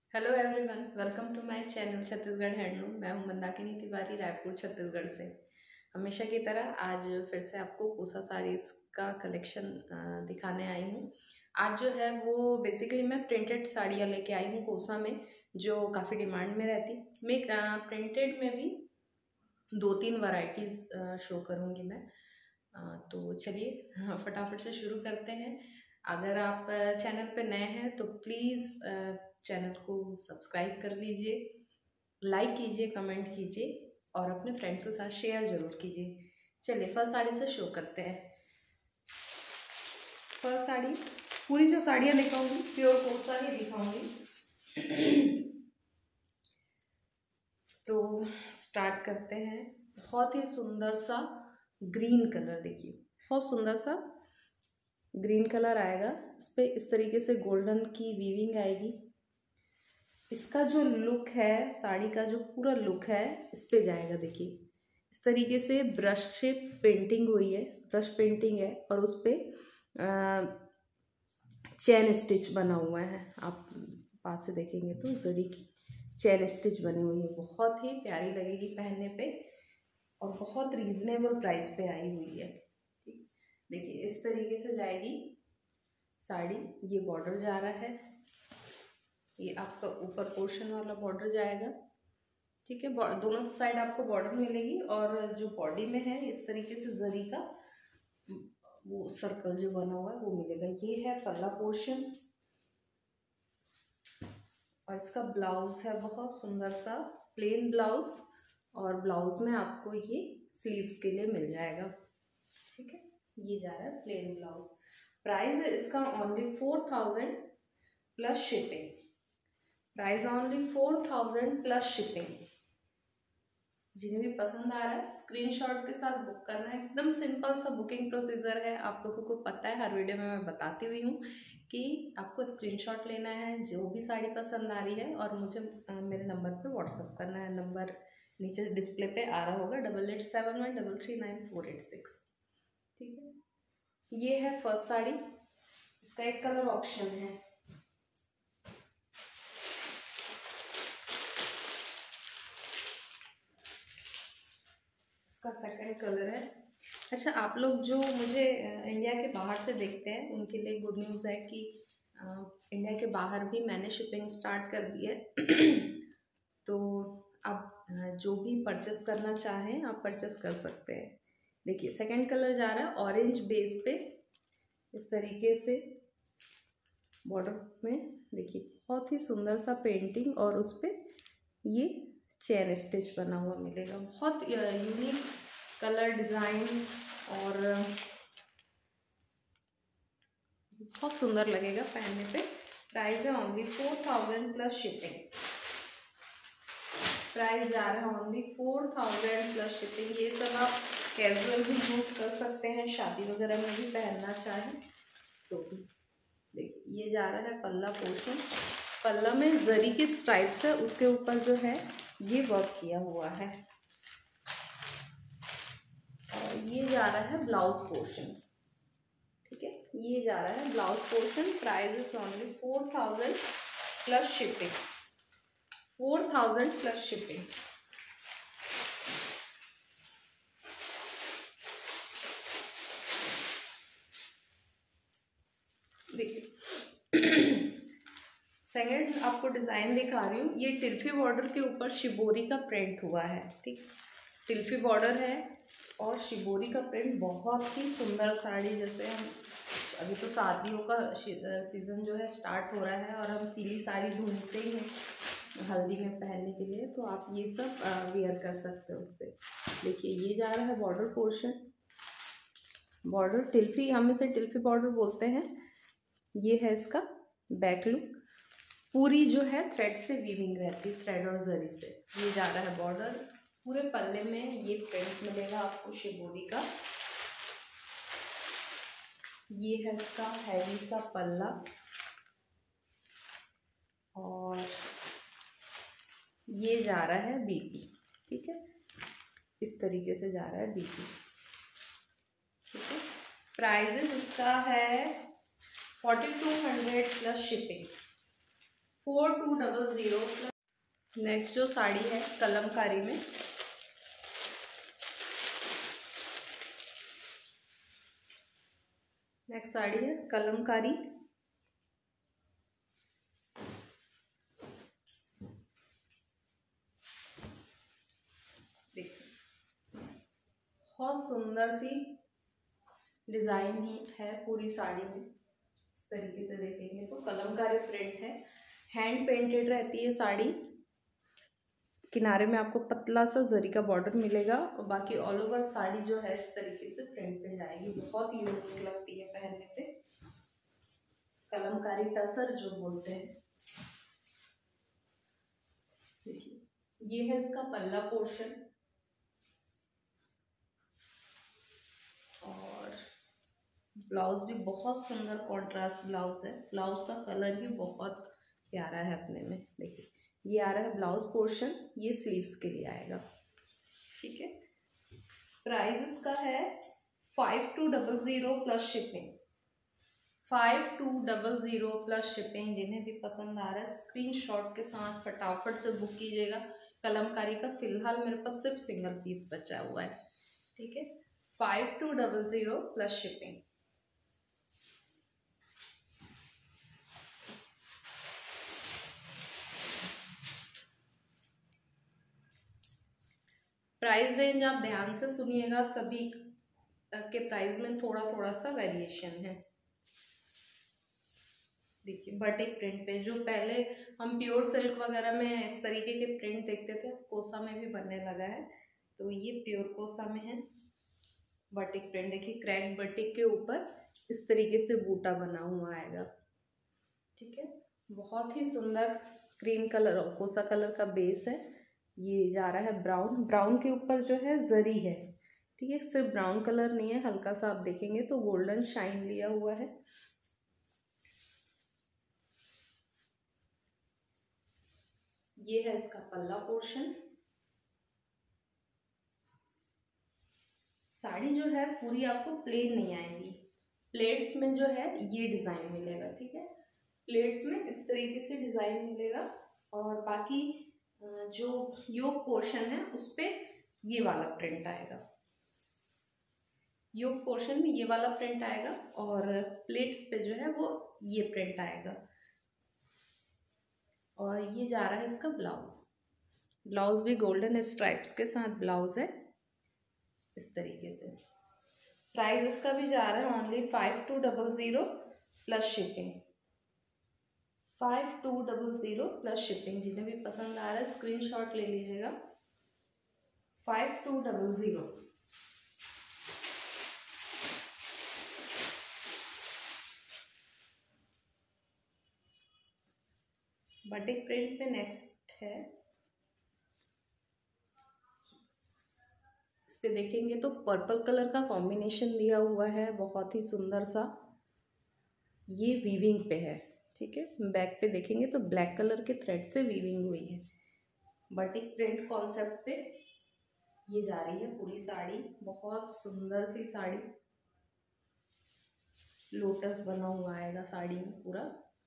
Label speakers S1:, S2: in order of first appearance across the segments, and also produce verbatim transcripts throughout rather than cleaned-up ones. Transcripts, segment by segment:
S1: Hello everyone, welcome to my channel Chhattisgarh handloom. मैं हूं मंदाकिनी तिवारी, रायपुर छत्तीसगढ़ से। हमेशा की तरह आज फिर से आपको कोसा साड़ीज़ का कलेक्शन दिखाने आई हूं। आज जो है वो बेसिकली मैं प्रिंटेड साड़ियाँ लेके आई हूं कोसा में, जो काफ़ी डिमांड में रहती। मैं प्रिंटेड में भी दो तीन वैरायटीज़ शो करूँगी मैं। अ, तो चलिए फटाफट से शुरू करते हैं। अगर आप चैनल पे नए हैं तो प्लीज़ चैनल को सब्सक्राइब कर लीजिए, लाइक कीजिए, कमेंट कीजिए और अपने फ्रेंड्स के साथ शेयर ज़रूर कीजिए। चलिए फर्स्ट साड़ी से शो करते हैं। फर्स्ट साड़ी, पूरी जो साड़ियाँ दिखाऊंगी प्योर कोसा ही दिखाऊंगी। तो स्टार्ट करते हैं। बहुत ही सुंदर सा ग्रीन कलर, देखिए बहुत सुंदर सा ग्रीन कलर आएगा। इस पर इस तरीके से गोल्डन की वीविंग आएगी। इसका जो लुक है, साड़ी का जो पूरा लुक है इस पे जाएगा। देखिए इस तरीके से ब्रश से पेंटिंग हुई है, ब्रश पेंटिंग है और उस पर चैन स्टिच बना हुआ है। आप पास से देखेंगे तो जरी की चैन स्टिच बनी हुई है। बहुत ही प्यारी लगेगी पहनने पे और बहुत रीजनेबल प्राइस पे आई हुई है। ठीक, देखिए इस तरीके से जाएगी साड़ी। ये बॉर्डर जा रहा है, ये आपका ऊपर पोर्शन वाला बॉर्डर जाएगा। ठीक है, दोनों साइड आपको बॉर्डर मिलेगी और जो बॉडी में है इस तरीके से जरी का वो सर्कल जो बना हुआ है वो मिलेगा। ये है पल्ला पोर्शन और इसका ब्लाउज है बहुत सुंदर सा प्लेन ब्लाउज, और ब्लाउज में आपको ये स्लीव्स के लिए मिल जाएगा। ठीक है, ये जा रहा है प्लेन ब्लाउज। प्राइस है इसका only four thousand plus shipping. Price only four thousand plus shipping. जिन्हें भी पसंद आ रहा है स्क्रीनशॉट के साथ बुक करना है। एकदम सिंपल सा बुकिंग प्रोसीजर है। आप लोगों को पता है, हर वीडियो में मैं बताती हुई हूँ कि आपको स्क्रीनशॉट लेना है जो भी साड़ी पसंद आ रही है और मुझे आ, मेरे नंबर पे व्हाट्सअप करना है। नंबर नीचे डिस्प्ले पे आ रहा होगा, double eight seven one double three nine four eight six. ठीक है, ये है फर्स्ट साड़ी। इसका एक कलर ऑप्शन है। इसका सेकंड कलर है। अच्छा, आप लोग जो मुझे इंडिया के बाहर से देखते हैं उनके लिए गुड न्यूज़ है कि इंडिया के बाहर भी मैंने शिपिंग स्टार्ट कर दी है। तो आप जो भी परचेस करना चाहें आप परचेस कर सकते हैं। देखिए सेकंड कलर जा रहा है ऑरेंज बेस पे, इस तरीके से बॉर्डर में। देखिए बहुत ही सुंदर सा पेंटिंग और उस पर ये चेन स्टिच बना हुआ मिलेगा। बहुत यूनिक कलर डिज़ाइन और बहुत सुंदर लगेगा पहनने पे। प्राइस है only four thousand plus shipping. Price जा रहा है only four thousand plus shipping. ये सब आप कैजुअल भी यूज़ कर सकते हैं, शादी वगैरह में भी पहनना चाहें तो भी। देखिए ये जा रहा है पल्ला पोर्शन। पल्ला में जरी की स्ट्राइप्स है, उसके ऊपर जो है ये वर्क किया हुआ है। और ये जा रहा है ब्लाउज पोर्शन। ठीक है, ये जा रहा है blouse portion. Price is only four thousand plus shipping. Four thousand plus shipping. देखिए सेकंड आपको डिज़ाइन दिखा रही हूँ। ये टिल्फी बॉर्डर के ऊपर शिबोरी का प्रिंट हुआ है। ठीक, टिल्फी बॉर्डर है और शिबोरी का प्रिंट। बहुत ही सुंदर साड़ी। जैसे हम अभी तो शादियों का सीज़न जो है स्टार्ट हो रहा है और हम पीली साड़ी ढूंढते ही हैं हल्दी में पहनने के लिए, तो आप ये सब वेयर कर सकते हो उस पर। देखिए ये जा रहा है बॉर्डर पोर्शन। बॉर्डर टिल्फी, हम इसे टिल्फी बॉर्डर बोलते हैं। ये है इसका बैक लुक। पूरी जो है थ्रेड से वीविंग रहती है, थ्रेड और जरी से। ये जा रहा है बॉर्डर। पूरे पल्ले में ये प्रिंट मिलेगा आपको शिबोरी का। ये है इसका हैवी सा पल्ला और ये जा रहा है बीपी। ठीक है, इस तरीके से जा रहा है बीपी। ठीक है, प्राइजेस इसका है forty two hundred plus shipping. Four two double zero plus. Next जो साड़ी है कलमकारी में, नेक्स्ट साड़ी है कलमकारी। देखिए बहुत सुंदर सी डिज़ाइन ही है पूरी साड़ी में। इस तरीके से देखेंगे तो कलमकारी प्रिंट है, हैंड पेंटेड रहती है साड़ी। किनारे में आपको पतला सा जरी का बॉर्डर मिलेगा और बाकी ऑल ओवर साड़ी जो है इस तरीके से प्रिंट पे जाएगी। बहुत ही यूनिक लगती है पहनने पे, कलमकारी टसर जो बोलते हैं। देखिए ये है इसका पल्ला पोर्शन और ब्लाउज भी बहुत सुंदर कॉन्ट्रास्ट ब्लाउज है। ब्लाउज का कलर ही बहुत प्यारा है अपने में। देखिए ये आ रहा है ब्लाउज पोर्शन, ये स्लीव्स के लिए आएगा। ठीक है, प्राइस इसका है five two double zero plus shipping. Five two double zero plus shipping. जिन्हें भी पसंद आ रहा है स्क्रीनशॉट के साथ फटाफट से बुक कीजिएगा। कलमकारी का फिलहाल मेरे पास सिर्फ सिंगल पीस बचा हुआ है। ठीक है, five two double zero plus shipping. Price range आप ध्यान से सुनिएगा, सभी के प्राइस में थोड़ा थोड़ा सा वेरिएशन है। देखिए बटिक प्रिंट पे, जो पहले हम प्योर सिल्क वगैरह में इस तरीके के प्रिंट देखते थे, कोसा में भी बनने लगा है। तो ये प्योर कोसा में है बटिक प्रिंट। देखिए क्रैक बटिक के ऊपर इस तरीके से बूटा बना हुआ आएगा। ठीक है, बहुत ही सुंदर क्रीम कलर और कोसा कलर का बेस है। ये जा रहा है ब्राउन, ब्राउन के ऊपर जो है जरी है। ठीक है, सिर्फ ब्राउन कलर नहीं है, हल्का सा आप देखेंगे तो गोल्डन शाइन लिया हुआ है। ये है इसका पल्ला पोर्शन। साड़ी जो है पूरी आपको प्लेन नहीं आएगी, प्लेट्स में जो है ये डिज़ाइन मिलेगा। ठीक है, प्लेट्स में इस तरीके से डिज़ाइन मिलेगा और बाकी जो योक पोर्शन है उस पे ये वाला प्रिंट आएगा। योक पोर्शन में ये वाला प्रिंट आएगा और प्लेट्स पे जो है वो ये प्रिंट आएगा। और ये जा रहा है इसका ब्लाउज। ब्लाउज भी गोल्डन स्ट्राइप्स के साथ ब्लाउज है इस तरीके से। प्राइस इसका भी जा रहा है only five two double zero plus shipping. Five two double zero plus shipping. जिन्हें भी पसंद आ रहा है स्क्रीनशॉट ले लीजिएगा। Five two double zero. Batik print पे नेक्स्ट है। इस पे देखेंगे तो पर्पल कलर का कॉम्बिनेशन दिया हुआ है, बहुत ही सुंदर सा। ये वीविंग पे है। ठीक है, बैक पे देखेंगे तो ब्लैक कलर के थ्रेड से वीविंग हुई है। बटिक प्रिंट कॉन्सेप्ट पे ये जा रही है पूरी साड़ी। बहुत सुंदर सी साड़ी, लोटस बना हुआ आएगा साड़ी में पूरा।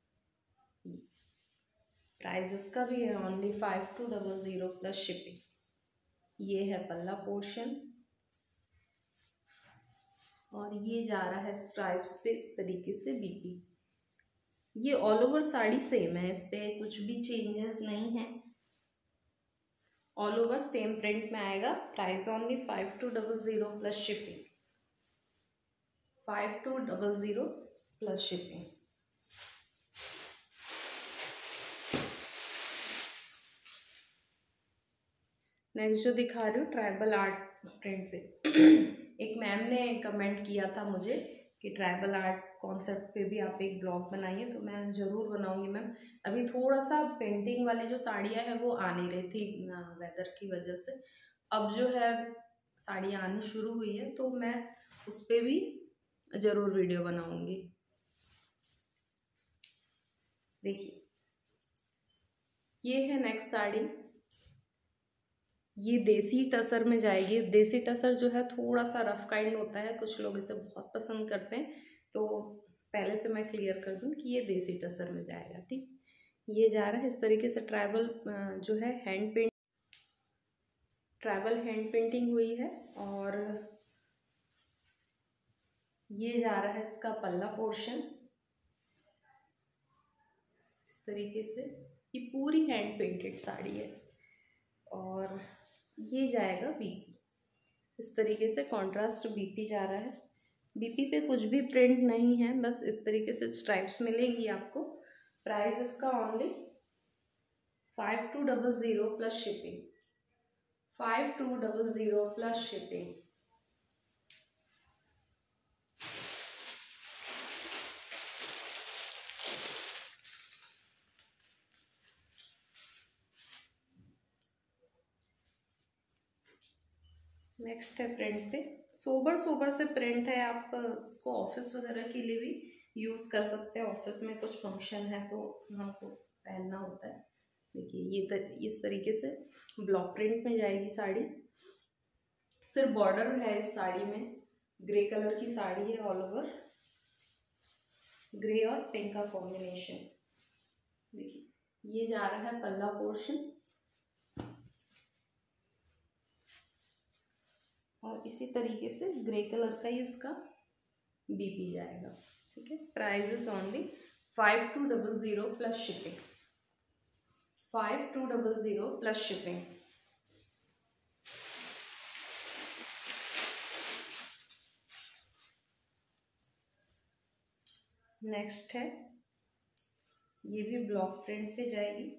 S1: प्राइस इसका भी है only five two double zero plus shipping. ये है पल्ला पोर्शन और ये जा रहा है स्ट्राइप्स पे इस तरीके से बीपी। ये ऑल ओवर साड़ी सेम है, इस पे कुछ भी चेंजेस नहीं है, ऑल ओवर सेम प्रिंट में आएगा। Price only five two double zero plus shipping. Five two double zero plus shipping. Next जो दिखा रही हूँ ट्राइबल आर्ट प्रिंट पे। एक मैम ने कमेंट किया था मुझे कि ट्राइबल आर्ट कॉन्सेप्ट पे भी आप एक ब्लॉग बनाइए, तो मैं ज़रूर बनाऊंगी मैम। अभी थोड़ा सा पेंटिंग वाली जो साड़ियाँ हैं वो आ नहीं रही थी वेदर की वजह से। अब जो है साड़ियाँ आनी शुरू हुई है तो मैं उस पर भी ज़रूर वीडियो बनाऊंगी। देखिए ये है नेक्स्ट साड़ी। ये देसी टसर में जाएगी। देसी टसर जो है थोड़ा सा रफ काइंड होता है, कुछ लोग इसे बहुत पसंद करते हैं, तो पहले से मैं क्लियर कर दूं कि ये देसी टसर में जाएगा। ठीक, ये जा रहा है इस तरीके से ट्राइबल जो है hand paint tribal hand painting हुई है। और ये जा रहा है इसका पल्ला पोर्शन इस तरीके से, ये पूरी हैंड पेंटेड साड़ी है। और ये जाएगा बीपी, इस तरीके से कॉन्ट्रास्ट बीपी जा रहा है। बीपी पे कुछ भी प्रिंट नहीं है, बस इस तरीके से स्ट्राइप्स मिलेगी आपको। प्राइस इसका only five two double zero plus shipping, five two double zero plus shipping. Next है प्रिंट पे, सोबर सोबर से प्रिंट है। आप इसको ऑफिस वगैरह के लिए भी यूज़ कर सकते हैं। ऑफिस में कुछ फंक्शन है तो हमको पहनना होता है। देखिए ये तर, इस तरीके से ब्लॉक प्रिंट में जाएगी साड़ी। सिर्फ बॉर्डर है इस साड़ी में, ग्रे कलर की साड़ी है, ऑल ओवर ग्रे और पिंक का कॉम्बिनेशन। देखिए ये जा रहा है पल्ला पोर्शन और इसी तरीके से ग्रे कलर का ही इसका बीपी जाएगा। ठीक है, price is only five two double zero plus shipping, five two double zero plus shipping. Next है, ये भी ब्लॉक प्रिंट पे जाएगी।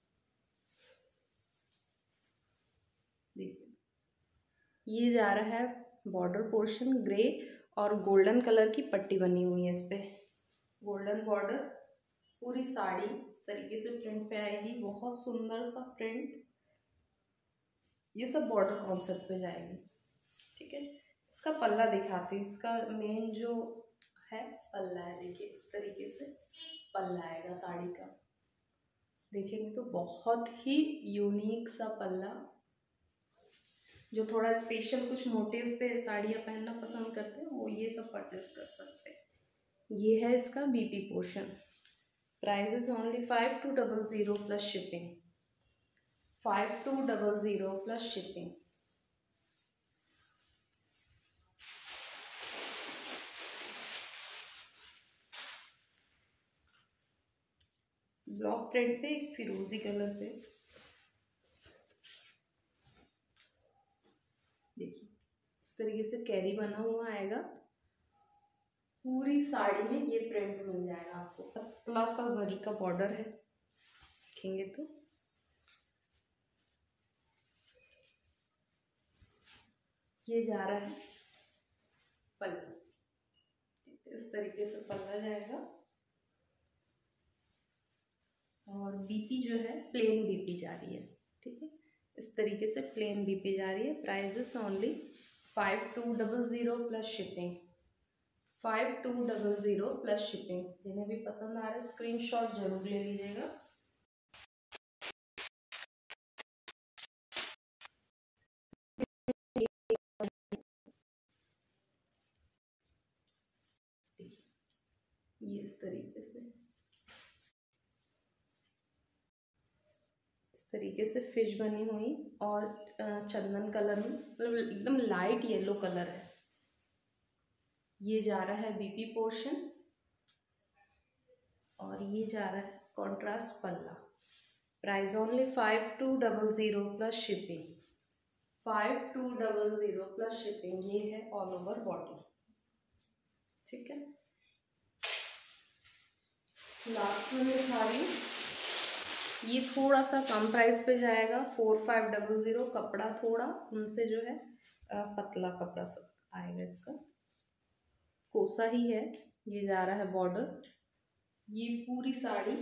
S1: देखिए ये जा रहा है बॉर्डर पोर्शन, ग्रे और गोल्डन कलर की पट्टी बनी हुई है इस पे, गोल्डन बॉर्डर। पूरी साड़ी इस तरीके से प्रिंट पे आएगी, बहुत सुंदर सा प्रिंट। ये सब बॉर्डर कॉन्सेप्ट पे जाएगी। ठीक है, इसका पल्ला दिखाती हूँ। इसका मेन जो है पल्ला है, देखिए इस तरीके से पल्ला आएगा साड़ी का। देखेंगे तो बहुत ही यूनिक सा पल्ला। जो थोड़ा स्पेशल कुछ मोटिव पे साड़ियाँ पहनना पसंद करते हैं वो ये सब परचेस कर सकते हैं। ये है इसका BP portion. Price is only five two double zero plus shipping, five two double zero plus shipping. Block print पे एक फिरोजी कलर पे, देखिए इस तरीके से कैरी बना हुआ आएगा। पूरी साड़ी में ये प्रिंट मिल जाएगा आपको। पतला सा जरी का बॉर्डर है, देखेंगे तो ये जा रहा है पल्ला, इस तरीके से पल्ला जाएगा। और बीपी जो है प्लेन बीपी जा रही है। ठीक है, इस तरीके से प्लेन बीपी जा रही है। Price is only five two double zero plus shipping, five two double zero plus shipping. जिन्हें भी पसंद आ रहा है स्क्रीनशॉट जरूर ले लीजिएगा। ये इस तरीके से इस तरीके से फिश बनी हुई और चंदन कलर में, मतलब एकदम लाइट येलो कलर है। ये जा रहा है बीपी पोर्शन और ये जा रहा है कॉन्ट्रास्ट पल्ला। Price only five two double zero plus shipping, five two double zero plus shipping. ये है ऑल ओवर बॉडी। ठीक है, लास्ट में दिखा रही हूँ, ये थोड़ा सा कम प्राइस पे जाएगा, फोर फाइव डबल ज़ीरो। कपड़ा थोड़ा उनसे जो है पतला कपड़ा सब आएगा, इसका कोसा ही है। ये जा रहा है बॉर्डर। ये पूरी साड़ी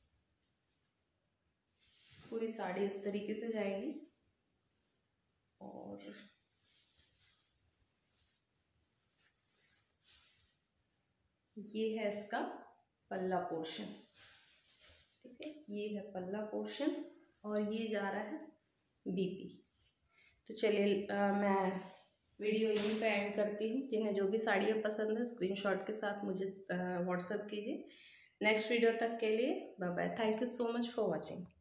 S1: पूरी साड़ी इस तरीके से जाएगी। और ये है इसका पल्ला पोर्शन। ठीक है, ये है पल्ला पोर्शन और ये जा रहा है बीपी। तो चलिए मैं वीडियो यहीं पे एंड करती हूँ। जिन्हें जो भी साड़ियाँ पसंद है स्क्रीनशॉट के साथ मुझे व्हाट्सएप कीजिए। नेक्स्ट वीडियो तक के लिए bye bye. Thank you so much for watching.